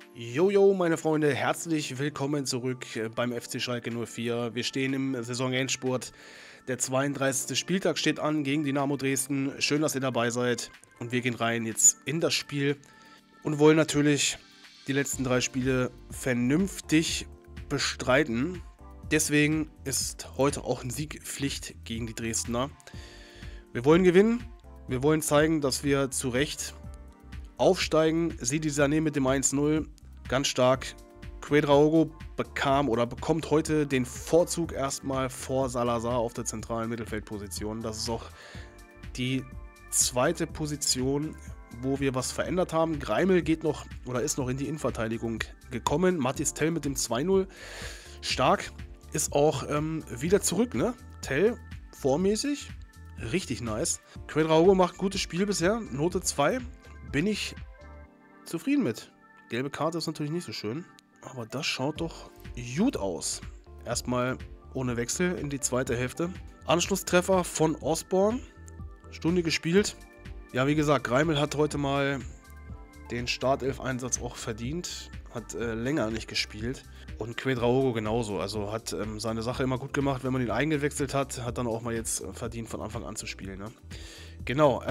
Jojo, meine Freunde, herzlich willkommen zurück beim FC Schalke 04. Wir stehen im Saisonendspurt. Der 32. Spieltag steht an gegen Dynamo Dresden. Schön, dass ihr dabei seid. Und wir gehen rein jetzt in das Spiel und wollen natürlich die letzten 3 Spiele vernünftig bestreiten. Deswegen ist heute auch ein Sieg Pflicht gegen die Dresdner. Wir wollen gewinnen. Wir wollen zeigen, dass wir zu Recht aufsteigen. Sidi Sané mit dem 1-0. Ganz stark. Quadraogo bekommt heute den Vorzug erstmal vor Salazar auf der zentralen Mittelfeldposition. Das ist auch die zweite Position, wo wir was verändert haben. Greimel ist noch in die Innenverteidigung gekommen. Mathis Tell mit dem 2-0. Stark. Ist auch wieder zurück, ne? Tell vormäßig. Richtig nice. Quadraogo macht ein gutes Spiel bisher. Note 2. Bin ich zufrieden mit. Gelbe Karte ist natürlich nicht so schön. Aber das schaut doch gut aus. Erstmal ohne Wechsel in die zweite Hälfte. Anschlusstreffer von Osborn. Stunde gespielt. Ja, wie gesagt, Greimel hat heute mal den Startelf-Einsatz auch verdient. Hat länger nicht gespielt. Und Quadraogo genauso. Also hat seine Sache immer gut gemacht, wenn man ihn eingewechselt hat. Hat dann auch mal jetzt verdient, von Anfang an zu spielen. Ne? Genau.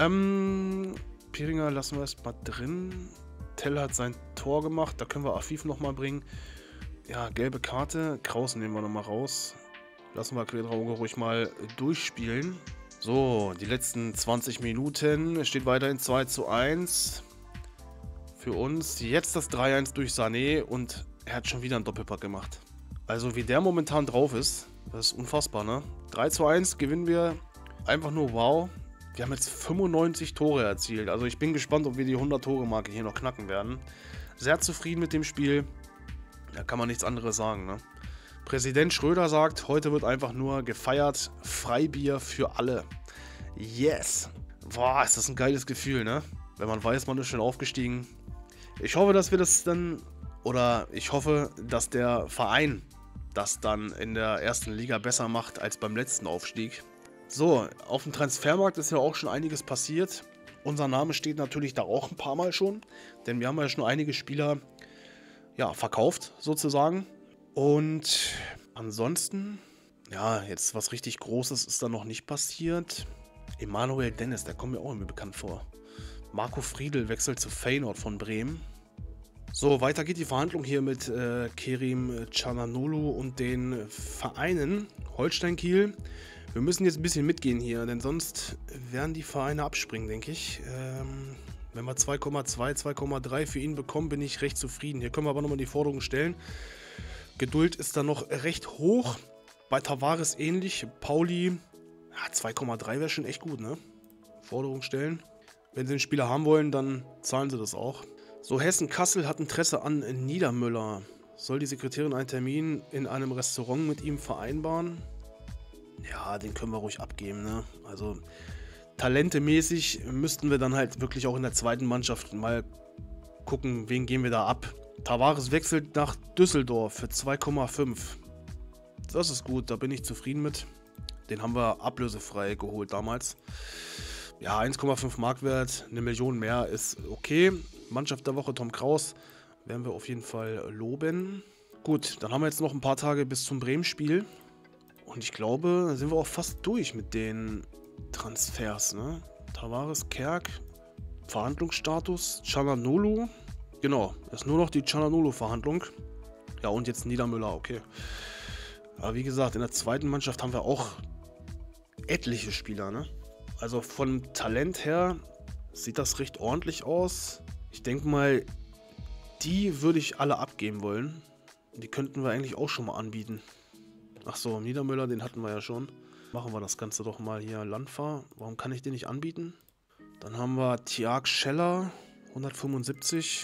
Piringer lassen wir erstmal drin. Tell hat sein Tor gemacht. Da können wir Afif nochmal bringen. Ja, gelbe Karte. Kraus nehmen wir nochmal raus. Lassen wir Quadraogo ruhig mal durchspielen. So, die letzten 20 Minuten. Es steht weiterhin 2:1 für uns. Jetzt das 3:1 durch Sané und er hat schon wieder einen Doppelpack gemacht. Also wie der momentan drauf ist, das ist unfassbar, ne? 3:1 gewinnen wir. Einfach nur wow. Wir haben jetzt 95 Tore erzielt. Also ich bin gespannt, ob wir die 100-Tore-Marke hier noch knacken werden. Sehr zufrieden mit dem Spiel. Da kann man nichts anderes sagen, ne? Präsident Schröder sagt, heute wird einfach nur gefeiert. Freibier für alle. Yes! Boah, ist das ein geiles Gefühl, ne? Wenn man weiß, man ist schon aufgestiegen. Ich hoffe, dass wir das dann... Oder ich hoffe, dass der Verein das dann in der ersten Liga besser macht als beim letzten Aufstieg. So, auf dem Transfermarkt ist ja auch schon einiges passiert. Unser Name steht natürlich da auch ein paar Mal schon, denn wir haben ja schon einige Spieler verkauft sozusagen. Und ansonsten, ja, jetzt was richtig Großes ist da noch nicht passiert. Emanuel Dennis, der kommt mir auch irgendwie bekannt vor. Marco Friedl wechselt zu Feyenoord von Bremen. So, weiter geht die Verhandlung hier mit Kerim Çalhanoğlu und den Vereinen Holstein Kiel. Wir müssen jetzt ein bisschen mitgehen hier, denn sonst werden die Vereine abspringen, denke ich. Wenn wir 2,2, 2,3 für ihn bekommen, bin ich recht zufrieden. Hier können wir aber nochmal die Forderung stellen. Geduld ist dann noch recht hoch. Bei Tavares ähnlich. Pauli, 2,3 wäre schon echt gut, ne? Forderung stellen. Wenn sie den Spieler haben wollen, dann zahlen sie das auch. So, Hessen-Kassel hat Interesse an Niedermüller. Soll die Sekretärin einen Termin in einem Restaurant mit ihm vereinbaren? Ja, den können wir ruhig abgeben, ne? Also talentemäßig müssten wir dann halt wirklich auch in der zweiten Mannschaft mal gucken, wen gehen wir da ab. Tavares wechselt nach Düsseldorf für 2,5. Das ist gut, da bin ich zufrieden mit. Den haben wir ablösefrei geholt damals. Ja, 1,5 Marktwert, 1 Million mehr ist okay. Mannschaft der Woche Tom Kraus werden wir auf jeden Fall loben. Gut, dann haben wir jetzt noch ein paar Tage bis zum Bremen-Spiel. Und ich glaube, da sind wir auch fast durch mit den Transfers, ne? Tavares, Kerk, Verhandlungsstatus, Çalhanoğlu. Genau, das ist nur noch die Çalhanoğlu-Verhandlung. Ja, und jetzt Niedermüller, okay. Aber wie gesagt, in der zweiten Mannschaft haben wir auch etliche Spieler, ne? Also von Talent her sieht das recht ordentlich aus. Ich denke mal, die würde ich alle abgeben wollen. Die könnten wir eigentlich auch schon mal anbieten. Achso, Niedermüller, den hatten wir ja schon. Machen wir das Ganze doch mal hier. Landfahr, warum kann ich den nicht anbieten? Dann haben wir Tiag Scheller, 175.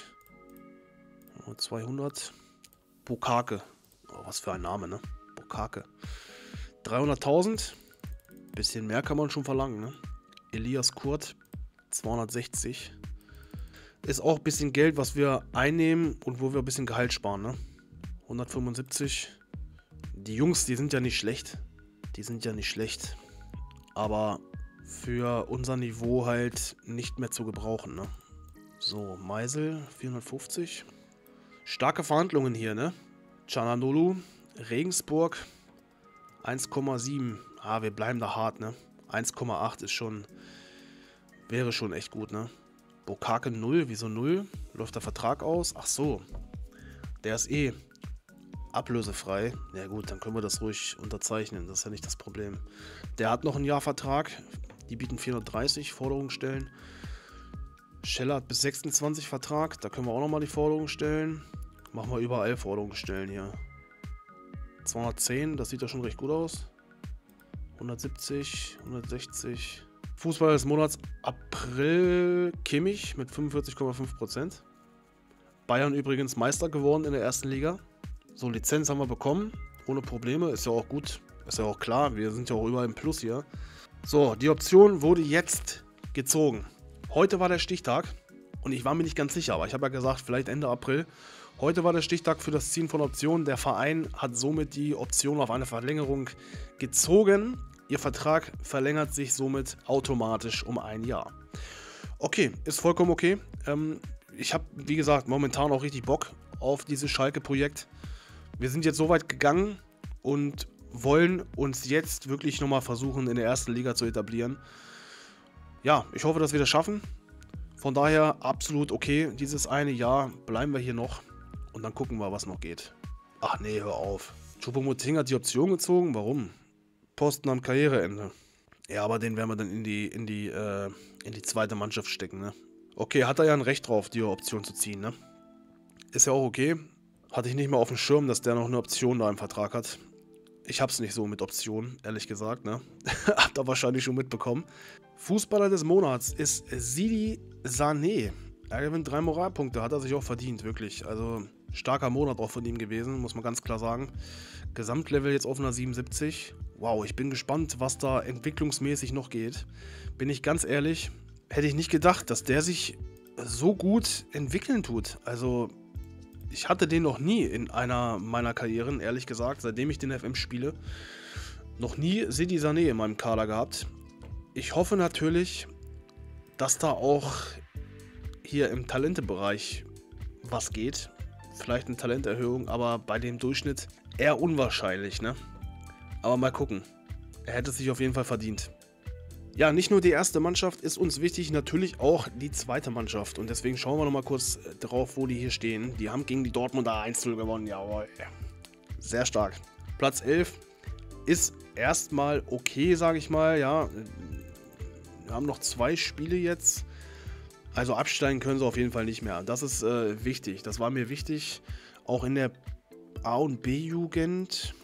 200. Bukake. Oh, was für ein Name, ne? Bukake. 300.000. Bisschen mehr kann man schon verlangen, ne? Elias Kurt, 260. Ist auch ein bisschen Geld, was wir einnehmen und wo wir ein bisschen Gehalt sparen, ne? 175. Die Jungs, die sind ja nicht schlecht. Die sind ja nicht schlecht. Aber für unser Niveau halt nicht mehr zu gebrauchen, ne? So, Meisel, 450. Starke Verhandlungen hier, ne? Çalhanoğlu, Regensburg, 1,7. Ah, wir bleiben da hart, ne? 1,8 ist schon, wäre schon echt gut, ne? Bokake 0, wieso 0? Läuft der Vertrag aus? Ach so, der ist eh ablösefrei. Ja gut, dann können wir das ruhig unterzeichnen, das ist ja nicht das Problem. Der hat noch ein Jahr Vertrag, die bieten 430 Forderungen stellen. Scheller hat bis 26 Vertrag, da können wir auch nochmal die Forderungen stellen. Machen wir überall Forderungen stellen hier. 210, das sieht ja schon recht gut aus. 170, 160. Fußballer des Monats April Kimmich mit 45,5%. Bayern übrigens Meister geworden in der ersten Liga. So, Lizenz haben wir bekommen, ohne Probleme, ist ja auch gut, ist ja auch klar, wir sind ja auch überall im Plus hier. So, die Option wurde jetzt gezogen. Heute war der Stichtag und ich war mir nicht ganz sicher, aber ich habe ja gesagt, vielleicht Ende April. Heute war der Stichtag für das Ziehen von Optionen. Der Verein hat somit die Option auf eine Verlängerung gezogen. Ihr Vertrag verlängert sich somit automatisch um ein Jahr. Okay, ist vollkommen okay. Ich habe, wie gesagt, momentan auch richtig Bock auf dieses Schalke-Projekt. Wir sind jetzt so weit gegangen und wollen uns jetzt wirklich nochmal versuchen, in der ersten Liga zu etablieren. Ja, ich hoffe, dass wir das schaffen. Von daher absolut okay. Dieses eine Jahr bleiben wir hier noch und dann gucken wir, was noch geht. Ach nee, hör auf. Choupo-Moting hat die Option gezogen. Warum? Posten am Karriereende. Ja, aber den werden wir dann in die zweite Mannschaft stecken, ne? Okay, hat er ja ein Recht drauf, die Option zu ziehen, ne? Ist ja auch okay. Hatte ich nicht mehr auf dem Schirm, dass der noch eine Option da im Vertrag hat. Ich hab's nicht so mit Optionen, ehrlich gesagt, ne? Habt ihr wahrscheinlich schon mitbekommen. Fußballer des Monats ist Sidi Sané. Er gewinnt 3 Moralpunkte, hat er sich auch verdient, wirklich. Also starker Monat auch von ihm gewesen, muss man ganz klar sagen. Gesamtlevel jetzt auf einer 77. Wow, ich bin gespannt, was da entwicklungsmäßig noch geht. Bin ich ganz ehrlich, hätte ich nicht gedacht, dass der sich so gut entwickeln tut. Also ich hatte den noch nie in einer meiner Karrieren, ehrlich gesagt, seitdem ich den FM spiele. Noch nie Sidi Sané in meinem Kader gehabt. Ich hoffe natürlich, dass da auch hier im Talentebereich was geht. Vielleicht eine Talenterhöhung, aber bei dem Durchschnitt eher unwahrscheinlich, ne? Aber mal gucken. Er hätte es sich auf jeden Fall verdient. Ja, nicht nur die erste Mannschaft ist uns wichtig, natürlich auch die zweite Mannschaft. Und deswegen schauen wir nochmal kurz drauf, wo die hier stehen. Die haben gegen die Dortmunder 1:0 gewonnen, jawohl. Sehr stark. Platz 11 ist erstmal okay, sage ich mal, ja. Wir haben noch 2 Spiele jetzt. Also absteigen können sie auf jeden Fall nicht mehr. Das ist wichtig. Das war mir wichtig. Auch in der A- und B-Jugend.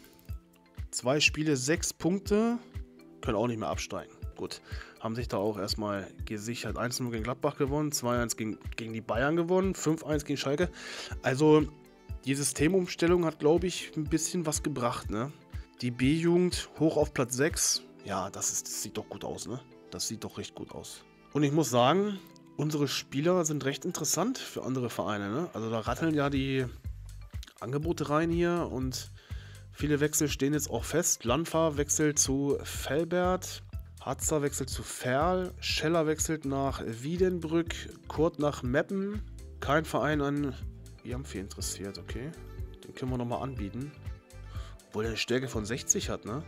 2 Spiele, 6 Punkte. Können auch nicht mehr absteigen. Gut. Haben sich da auch erstmal gesichert. 1:0 gegen Gladbach gewonnen. 2:1 gegen die Bayern gewonnen. 5:1 gegen Schalke. Also die Systemumstellung hat, glaube ich, ein bisschen was gebracht, ne? Die B-Jugend hoch auf Platz 6. Ja, das sieht doch gut aus, ne? Das sieht doch recht gut aus. Und ich muss sagen, unsere Spieler sind recht interessant für andere Vereine, ne? Also da ratteln ja die Angebote rein hier und viele Wechsel stehen jetzt auch fest. Landfahr wechselt zu Velbert, Hatzer wechselt zu Verl, Scheller wechselt nach Wiedenbrück, Kurt nach Meppen. Kein Verein an Jampfi interessiert, okay. Den können wir nochmal anbieten. Obwohl er eine Stärke von 60 hat, ne?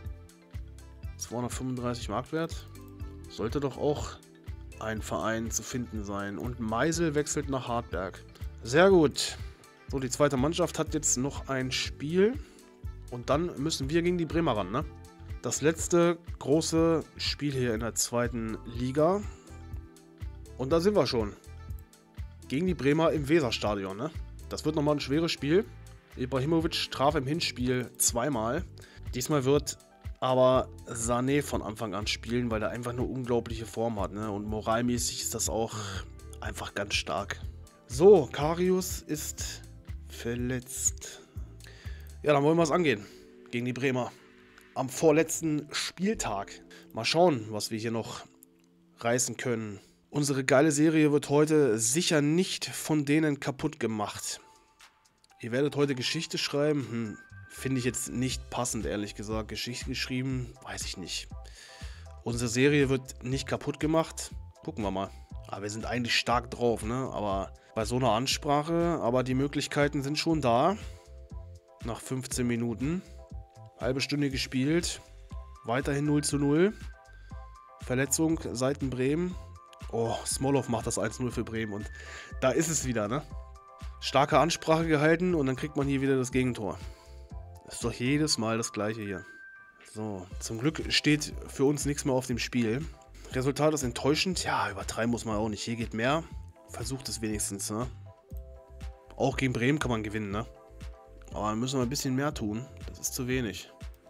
235 Marktwert. Sollte doch auch ein Verein zu finden sein. Und Meisel wechselt nach Hartberg. Sehr gut. So, die zweite Mannschaft hat jetzt noch ein Spiel. Und dann müssen wir gegen die Bremer ran, ne? Das letzte große Spiel hier in der zweiten Liga. Und da sind wir schon. Gegen die Bremer im Weserstadion, ne? Das wird nochmal ein schweres Spiel. Ibrahimovic traf im Hinspiel 2-mal. Diesmal wird aber Sané von Anfang an spielen, weil er einfach eine unglaubliche Form hat, ne? Und moralmäßig ist das auch einfach ganz stark. So, Karius ist verletzt. Ja, dann wollen wir es angehen. Gegen die Bremer. Am vorletzten Spieltag. Mal schauen, was wir hier noch reißen können. Unsere geile Serie wird heute sicher nicht von denen kaputt gemacht. Ihr werdet heute Geschichte schreiben. Finde ich jetzt nicht passend, ehrlich gesagt. Geschichte geschrieben, weiß ich nicht. Unsere Serie wird nicht kaputt gemacht. Gucken wir mal. Aber wir sind eigentlich stark drauf, ne? Aber bei so einer Ansprache, aber die Möglichkeiten sind schon da. Nach 15 Minuten. Halbe Stunde gespielt. Weiterhin 0:0. Verletzung seitens Bremen. Oh, Smolov macht das 1:0 für Bremen und da ist es wieder, ne? Starke Ansprache gehalten und dann kriegt man hier wieder das Gegentor. Das ist doch jedes Mal das gleiche hier. So, zum Glück steht für uns nichts mehr auf dem Spiel. Resultat ist enttäuschend. Ja, übertreiben muss man auch nicht. Hier geht mehr. Versucht es wenigstens, ne? Auch gegen Bremen kann man gewinnen, ne? Aber dann müssen wir ein bisschen mehr tun. Das ist zu wenig.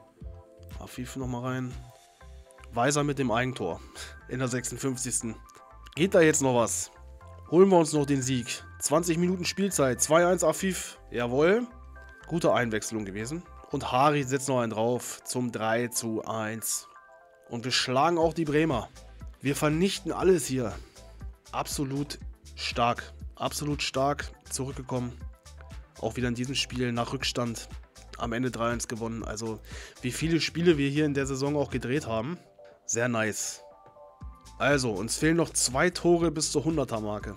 Afif nochmal rein. Weiser mit dem Eigentor. In der 56. Geht da jetzt noch was? Holen wir uns noch den Sieg. 20 Minuten Spielzeit. 2:1 Afif. Jawohl. Gute Einwechslung gewesen. Und Hari setzt noch einen drauf zum 3:1. Und wir schlagen auch die Bremer. Wir vernichten alles hier. Absolut stark. Absolut stark zurückgekommen. Auch wieder in diesem Spiel nach Rückstand am Ende 3:1 gewonnen. Also wie viele Spiele wir hier in der Saison auch gedreht haben. Sehr nice. Also, uns fehlen noch 2 Tore bis zur 100er-Marke.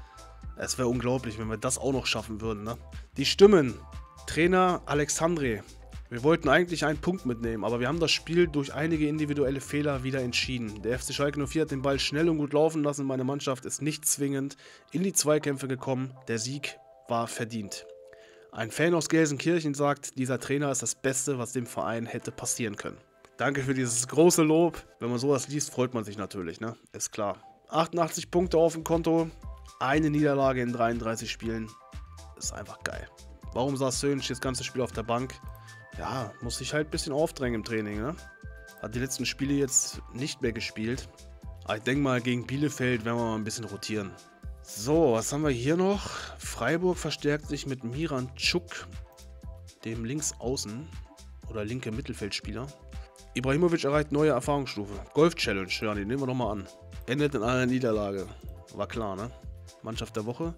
Es wäre unglaublich, wenn wir das auch noch schaffen würden, ne? Die Stimmen. Trainer Alexandre. Wir wollten eigentlich einen Punkt mitnehmen, aber wir haben das Spiel durch einige individuelle Fehler wieder entschieden. Der FC Schalke 04 hat den Ball schnell und gut laufen lassen. Meine Mannschaft ist nicht zwingend in die Zweikämpfe gekommen. Der Sieg war verdient. Ein Fan aus Gelsenkirchen sagt, dieser Trainer ist das Beste, was dem Verein hätte passieren können. Danke für dieses große Lob. Wenn man sowas liest, freut man sich natürlich, ne? Ist klar. 88 Punkte auf dem Konto, eine Niederlage in 33 Spielen. Ist einfach geil. Warum saß Söhnch das ganze Spiel auf der Bank? Ja, muss sich halt ein bisschen aufdrängen im Training, ne? Hat die letzten Spiele jetzt nicht mehr gespielt. Aber ich denke mal, gegen Bielefeld werden wir mal ein bisschen rotieren. So, was haben wir hier noch? Freiburg verstärkt sich mit Miran Tschuk, dem Linksaußen oder linke Mittelfeldspieler. Ibrahimovic erreicht neue Erfahrungsstufe. Golf-Challenge, ja, die nehmen wir doch mal an. Endet in einer Niederlage. War klar, ne? Mannschaft der Woche.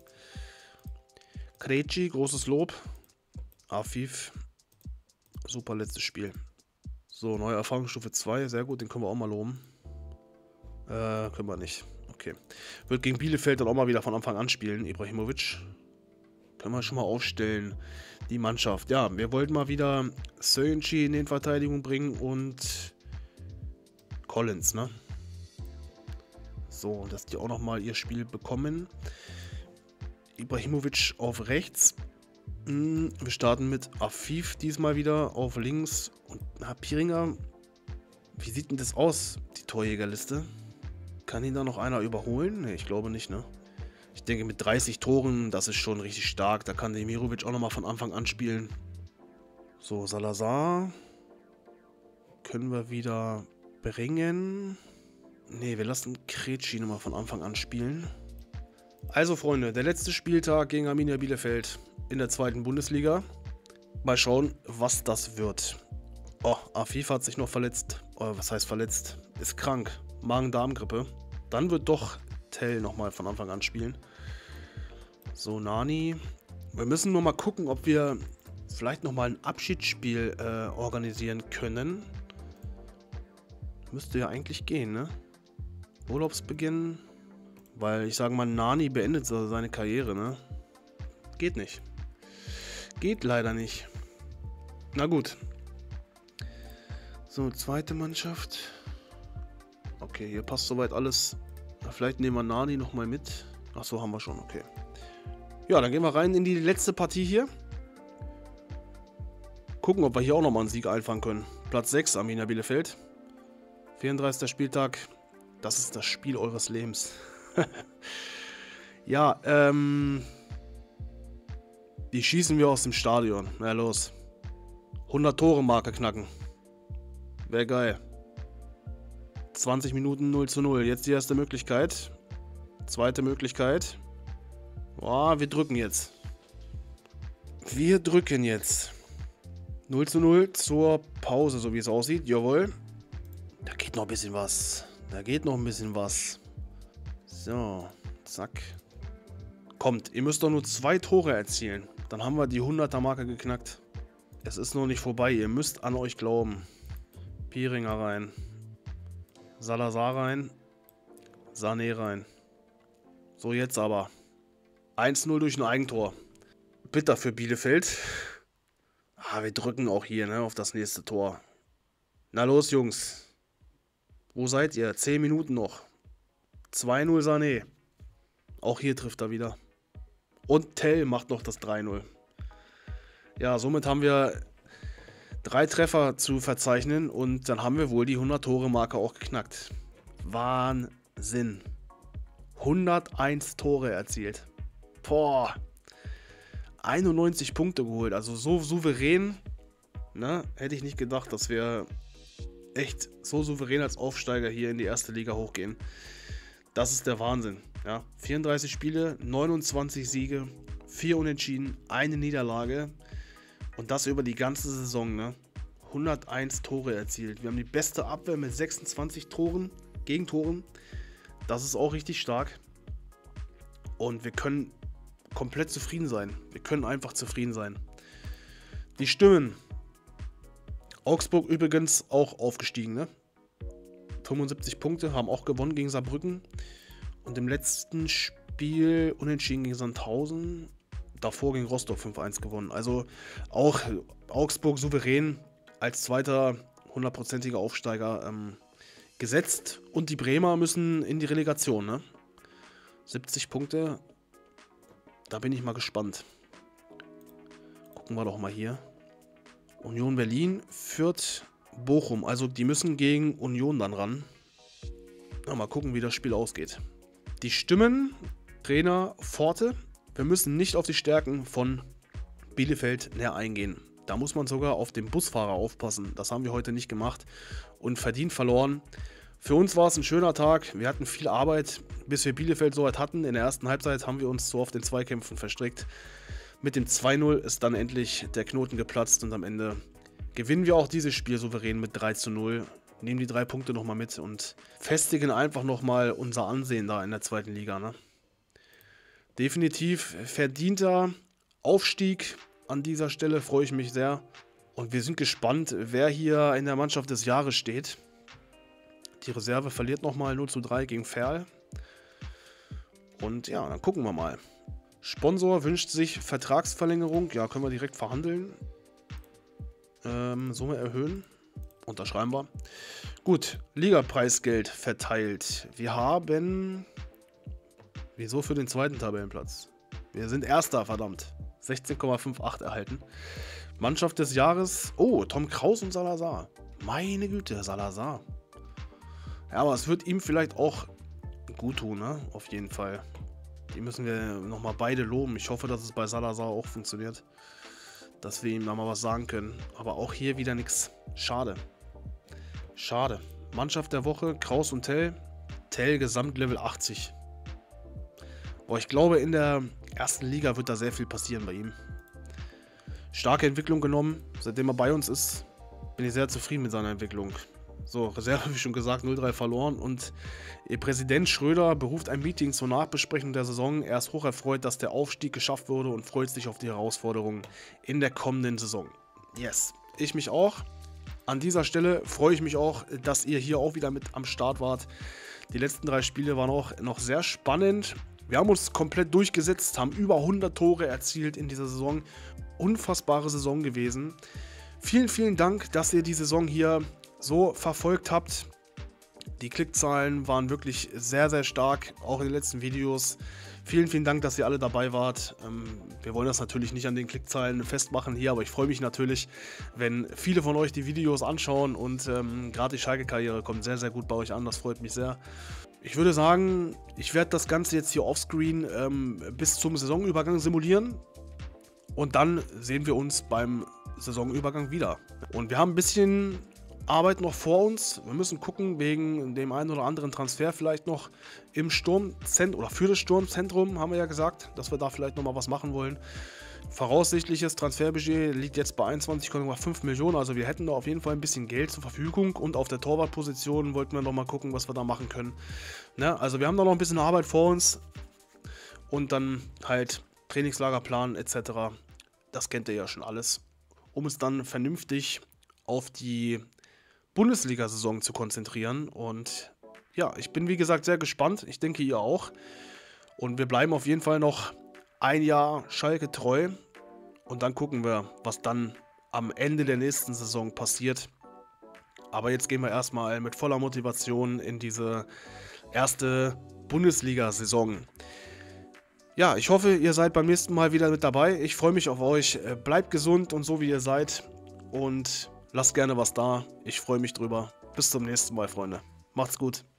Krejci, großes Lob. Afif, super letztes Spiel. So, neue Erfahrungsstufe 2, sehr gut, den können wir auch mal loben. Können wir nicht. Okay. Wird gegen Bielefeld dann auch mal wieder von Anfang an spielen, Ibrahimovic. Können wir schon mal aufstellen. Die Mannschaft. Ja, wir wollten mal wieder Söyüncü in die Verteidigung bringen und Collins, ne? So, dass die auch nochmal ihr Spiel bekommen. Ibrahimovic auf rechts. Wir starten mit Afif diesmal wieder auf links. Und Piringer, wie sieht denn das aus, die Torjägerliste? Kann ihn da noch einer überholen? Ne, ich glaube nicht, ne? Ich denke, mit 30 Toren, das ist schon richtig stark. Da kann Demirovic auch nochmal von Anfang an spielen. So, Salazar können wir wieder bringen. Ne, wir lassen Krejci nochmal von Anfang an spielen. Also, Freunde, der letzte Spieltag gegen Arminia Bielefeld in der 2. Bundesliga. Mal schauen, was das wird. Oh, Afif hat sich noch verletzt. Oh, was heißt verletzt? Ist krank. Magen-Darm-Grippe. Dann wird doch Tell nochmal von Anfang an spielen. So, Nani. Wir müssen nur mal gucken, ob wir vielleicht nochmal ein Abschiedsspiel organisieren können. Müsste ja eigentlich gehen, ne? Urlaubsbeginn. Weil ich sage mal, Nani beendet seine Karriere, ne? Geht nicht. Geht leider nicht. Na gut. So, zweite Mannschaft. Okay, hier passt soweit alles. Vielleicht nehmen wir Nani nochmal mit. Achso, haben wir schon, okay. Ja, dann gehen wir rein in die letzte Partie hier. Gucken, ob wir hier auch nochmal einen Sieg einfahren können. Platz 6, Arminia Bielefeld. 34. Spieltag. Das ist das Spiel eures Lebens. Ja, die schießen wir aus dem Stadion. Na los. 100-Tore-Marke knacken. Wäre geil. 20 Minuten 0:0. Jetzt die erste Möglichkeit. Zweite Möglichkeit. Boah, wir drücken jetzt. Wir drücken jetzt. 0:0 zur Pause, so wie es aussieht. Jawohl. Da geht noch ein bisschen was. Da geht noch ein bisschen was. So, zack. Kommt, ihr müsst doch nur 2 Tore erzielen. Dann haben wir die 100er-Marke geknackt. Es ist noch nicht vorbei. Ihr müsst an euch glauben. Piringer rein. Salazar rein. Sané rein. So, jetzt aber. 1-0 durch ein Eigentor. Bitter für Bielefeld. Wir drücken auch hier, ne, auf das nächste Tor. Na los, Jungs. Wo seid ihr? 10 Minuten noch. 2-0 Sané. Auch hier trifft er wieder. Und Tell macht noch das 3-0. Ja, somit haben wir 3 Treffer zu verzeichnen und dann haben wir wohl die 100-Tore-Marke auch geknackt. Wahnsinn. 101 Tore erzielt. Boah. 91 Punkte geholt. Also so souverän. Ne? Hätte ich nicht gedacht, dass wir echt so souverän als Aufsteiger hier in die erste Liga hochgehen. Das ist der Wahnsinn. Ja? 34 Spiele, 29 Siege, 4 Unentschieden, 1 Niederlage. Und das über die ganze Saison. Ne? 101 Tore erzielt. Wir haben die beste Abwehr mit 26 Gegentoren. Das ist auch richtig stark. Und wir können komplett zufrieden sein. Wir können einfach zufrieden sein. Die Stimmen. Augsburg übrigens auch aufgestiegen, ne? 75 Punkte, haben auch gewonnen gegen Saarbrücken. Und im letzten Spiel unentschieden gegen Sandhausen. Davor gegen Rostock 5-1 gewonnen. Also auch Augsburg souverän als zweiter 100%iger Aufsteiger gesetzt. Und die Bremer müssen in die Relegation, ne? 70 Punkte. Da bin ich mal gespannt. Gucken wir doch mal hier. Union Berlin führt Bochum. Also die müssen gegen Union dann ran. Mal gucken, wie das Spiel ausgeht. Die Stimmen. Trainer Forte. Wir müssen nicht auf die Stärken von Bielefeld näher eingehen. Da muss man sogar auf den Busfahrer aufpassen. Das haben wir heute nicht gemacht. Und verdient verloren. Für uns war es ein schöner Tag. Wir hatten viel Arbeit, bis wir Bielefeld so weit hatten. In der ersten Halbzeit haben wir uns so auf den Zweikämpfen verstrickt. Mit dem 2-0 ist dann endlich der Knoten geplatzt und am Ende gewinnen wir auch dieses Spiel souverän mit 3-0. Nehmen die 3 Punkte nochmal mit und festigen einfach nochmal unser Ansehen da in der zweiten Liga. Ne? Definitiv verdienter Aufstieg an dieser Stelle, freue ich mich sehr. Und wir sind gespannt, wer hier in der Mannschaft des Jahres steht. Die Reserve verliert nochmal 0-3 gegen Ferl. Und ja, dann gucken wir mal. Sponsor wünscht sich Vertragsverlängerung. Ja, können wir direkt verhandeln. Summe erhöhen. Unterschreiben wir. Gut, Ligapreisgeld verteilt. Wir haben... Wieso für den zweiten Tabellenplatz? Wir sind Erster, verdammt. 16,58 erhalten. Mannschaft des Jahres. Oh, Tom Kraus und Salazar. Meine Güte, Salazar. Ja, aber es wird ihm vielleicht auch gut tun, ne? Auf jeden Fall. Die müssen wir nochmal beide loben. Ich hoffe, dass es bei Salazar auch funktioniert. Dass wir ihm da mal was sagen können. Aber auch hier wieder nichts. Schade. Schade. Mannschaft der Woche, Kraus und Tell. Tell Gesamtlevel 80. Boah, ich glaube, in der ersten Liga wird da sehr viel passieren bei ihm. Starke Entwicklung genommen. Seitdem er bei uns ist, bin ich sehr zufrieden mit seiner Entwicklung. So, Reserve, wie schon gesagt, 0-3 verloren und ihr Präsident Schröder beruft ein Meeting zur Nachbesprechung der Saison. Er ist hocherfreut, dass der Aufstieg geschafft wurde und freut sich auf die Herausforderungen in der kommenden Saison. Yes, ich mich auch. An dieser Stelle freue ich mich auch, dass ihr hier auch wieder mit am Start wart. Die letzten 3 Spiele waren auch noch sehr spannend. Wir haben uns komplett durchgesetzt, haben über 100 Tore erzielt in dieser Saison. Unfassbare Saison gewesen. Vielen, vielen Dank, dass ihr die Saison hier so verfolgt habt. Die Klickzahlen waren wirklich sehr, sehr stark, auch in den letzten Videos. Vielen, vielen Dank, dass ihr alle dabei wart. Wir wollen das natürlich nicht an den Klickzahlen festmachen hier, aber ich freue mich natürlich, wenn viele von euch die Videos anschauen und gerade die Schalke-Karriere kommt sehr, sehr gut bei euch an. Das freut mich sehr. Ich würde sagen, ich werde das Ganze jetzt hier offscreen bis zum Saisonübergang simulieren und dann sehen wir uns beim Saisonübergang wieder. Und wir haben ein bisschen Arbeit noch vor uns. Wir müssen gucken, wegen dem einen oder anderen Transfer vielleicht noch im Sturmzentrum oder für das Sturmzentrum, haben wir ja gesagt, dass wir da vielleicht nochmal was machen wollen. Voraussichtliches Transferbudget liegt jetzt bei 21,5 Millionen, also wir hätten da auf jeden Fall ein bisschen Geld zur Verfügung und auf der Torwartposition wollten wir nochmal gucken, was wir da machen können. Ne? Also wir haben da noch ein bisschen Arbeit vor uns und dann halt Trainingslagerplan etc. Das kennt ihr ja schon alles, um es dann vernünftig auf die Bundesliga-Saison zu konzentrieren. Und ja, ich bin wie gesagt sehr gespannt. Ich denke, ihr auch. Und wir bleiben auf jeden Fall noch ein Jahr Schalke treu und dann gucken wir, was dann am Ende der nächsten Saison passiert. Aber jetzt gehen wir erstmal mit voller Motivation in diese erste Bundesliga-Saison. Ja, ich hoffe, ihr seid beim nächsten Mal wieder mit dabei. Ich freue mich auf euch. Bleibt gesund und so wie ihr seid. Und lasst gerne was da. Ich freue mich drüber. Bis zum nächsten Mal, Freunde. Macht's gut.